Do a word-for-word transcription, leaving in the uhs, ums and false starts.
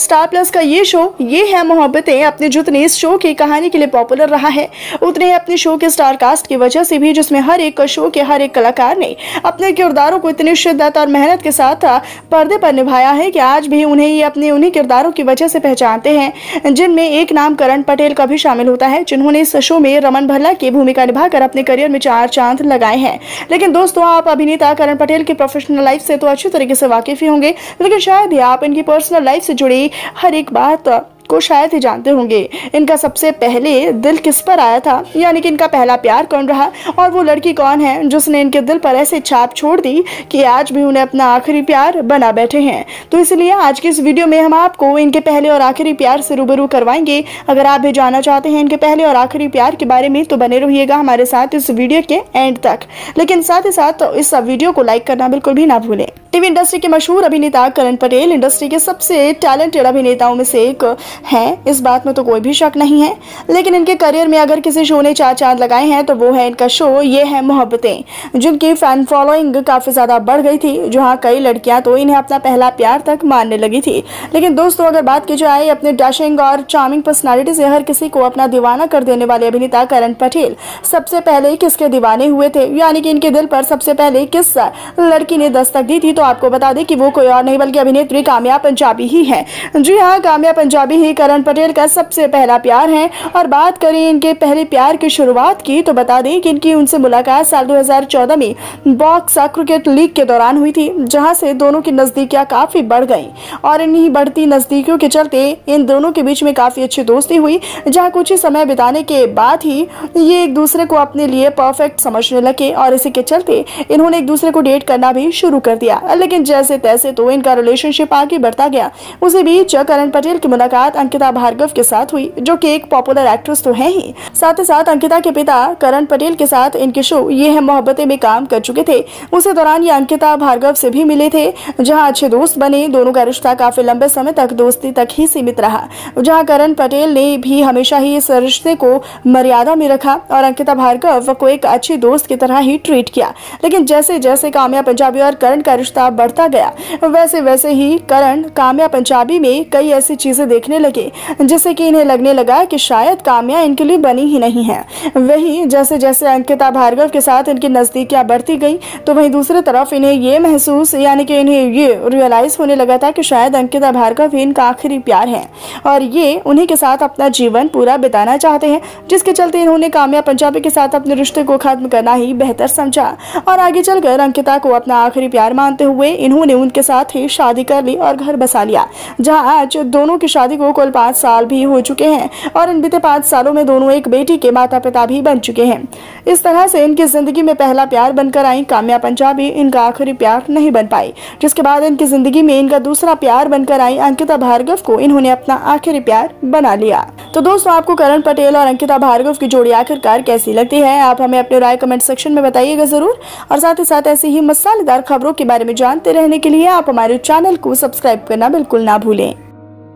Star plus का ये show ये है मोहब्बतें अपने जितने इस शो की कहानी के लिए पॉपुलर रहा है, उतने ही अपने शो के स्टार कास्ट की वजह से भी, जिसमें हर एक शो के हर एक कलाकार ने अपने किरदारों को इतनी शिद्दत और मेहनत के साथ पर्दे पर निभाया है कि आज भी उन्हें ये अपने उन्हीं किरदारों की वजह से पहचानते हैं, जिनमें एक नाम करण पटेल का भी शामिल होता है, जिन्होंने इस शो में रमन भल्ला की भूमिका निभाकर अपने करियर में चार चांद लगाए हैं। लेकिन दोस्तों, आप अभिनेता करण पटेल की प्रोफेशनल लाइफ से तो अच्छी तरीके से वाकिफ ही होंगे, लेकिन शायद ही आप इनकी पर्सनल लाइफ से जुड़ी हर एक बात को शायद ही जानते होंगे। इनका सबसे पहले दिल किस पर आया था, यानी कि इनका पहला प्यार कौन रहा और वो लड़की कौन है जिसने इनके दिल पर ऐसे छाप छोड़ दी कि आज भी उन्हें अपना आखिरी प्यार बना बैठे हैं। तो इसलिए आज की इस वीडियो में हम आपको इनके पहले और आखिरी प्यार से रूबरू करवाएंगे। अगर आप भी जानना चाहते हैं इनके पहले और आखिरी प्यार के बारे में तो बने रहिएगा हमारे साथ इस वीडियो के एंड तक। लेकिन साथ ही साथ इस वीडियो को लाइक करना बिल्कुल भी ना भूलें। टीवी इंडस्ट्री के मशहूर अभिनेता करण पटेल इंडस्ट्री के सबसे टैलेंटेड अभिनेताओं में से एक हैं, इस बात में तो कोई भी शक नहीं है। लेकिन इनके करियर में अगर किसी शो ने चार चांद लगाए हैं तो वो है इनका शो ये है मोहब्बतें, जिनकी फैन फॉलोइंग काफी ज्यादा बढ़ गई थी, जहां कई लड़कियां तो इन्हें अपना पहला प्यार तक मानने लगी थी। लेकिन दोस्तों, अगर बात की जाए अपने डैशिंग और चार्मिंग पर्सनालिटी से हर किसी को अपना दीवाना कर देने वाले अभिनेता करण पटेल सबसे पहले किसके दीवाने हुए थे, यानी कि इनके दिल पर सबसे पहले किस लड़की ने दस्तक दी थी, तो आपको बता दें कि वो कोई और नहीं बल्कि अभिनेत्री काम्या पंजाबी ही है। जी हाँ, काम्या पंजाबी ही करण पटेल का सबसे पहला प्यार है। और बात करें इनके पहले प्यार की शुरुआत की तो बता दें कि इनकी उनसे मुलाकात साल दो हज़ार चौदह में बॉक्स क्रिकेट लीग के दौरान हुई थी, जहां से दोनों की नजदीकियां काफी बढ़ गईं और इन्हीं बढ़ती नजदीकियों के चलते इन दोनों के बीच में काफी अच्छी दोस्ती हुई, जहां कुछ ही समय बिताने के बाद ही ये एक दूसरे को अपने लिए परफेक्ट समझने लगे और इसी के चलते इन्होंने एक दूसरे को डेट करना भी शुरू कर दिया। लेकिन जैसे तैसे तो इनका रिलेशनशिप आगे बढ़ता गया। उसी बीच करण पटेल की मुलाकात अंकिता भार्गव के साथ हुई, जो कि एक पॉपुलर एक्ट्रेस तो है ही, साथ ही साथ अंकिता के पिता करण पटेल के साथ इनके शो ये है मोहब्बतें में काम कर चुके थे। उसी दौरान ये अंकिता भार्गव से भी मिले थे, जहां अच्छे दोस्त बने। दोनों का रिश्ता काफी लंबे समय तक दोस्ती तक ही सीमित रहा, जहां करण पटेल ने भी हमेशा ही इस रिश्ते को मर्यादा में रखा और अंकिता भार्गव को एक अच्छी दोस्त की तरह ही ट्रीट किया। लेकिन जैसे जैसे काम्या पंजाबी और करण का रिश्ता बढ़ता गया, वैसे वैसे ही करण काम्या पंजाबी में कई ऐसी चीजें देखने लगे जिससे कि इन्हें लगने लगा कि शायद काम्या इनके लिए बनी ही नहीं है। वही जैसे जैसे अंकिता भार्गव के साथ इनकी नजदीकियां बढ़ती गई, तो वहीं दूसरी तरफ इन्हें ये महसूस यानी कि इन्हें ये रियलाइज होने लगा था कि शायद अंकिता भार्गव ही इनका आखिरी प्यार है और ये उन्हीं के साथ अपना जीवन पूरा बिताना चाहते हैं, जिसके चलते इन्होंने काम्या पंजाबी के साथ अपने रिश्ते को खत्म करना ही बेहतर समझा और आगे चलकर अंकिता को अपना आखिरी प्यार मानते हुए इन्होंने उनके साथ ही शादी कर ली और घर बसा लिया, जहां आज दोनों की शादी को कुल पाँच साल भी हो चुके हैं और इन बीते पाँच सालों में दोनों एक बेटी के माता पिता भी बन चुके हैं। इस तरह से इनकी जिंदगी में पहला प्यार बनकर आई काम्या पंजाबी इनका आखिरी प्यार नहीं बन पाई, जिसके बाद इनकी जिंदगी में इनका दूसरा प्यार बनकर आई अंकिता भार्गव को इन्होंने अपना आखिरी प्यार बना लिया। तो दोस्तों, आपको करण पटेल और अंकिता भार्गव की जोड़ी आखिरकार कैसी लगती है, आप हमें अपनी राय कमेंट सेक्शन में बताइएगा जरूर। और साथ ही साथ ऐसी ही मसालेदार खबरों के बारे में जानते रहने के लिए आप हमारे चैनल को सब्सक्राइब करना बिल्कुल ना भूलें।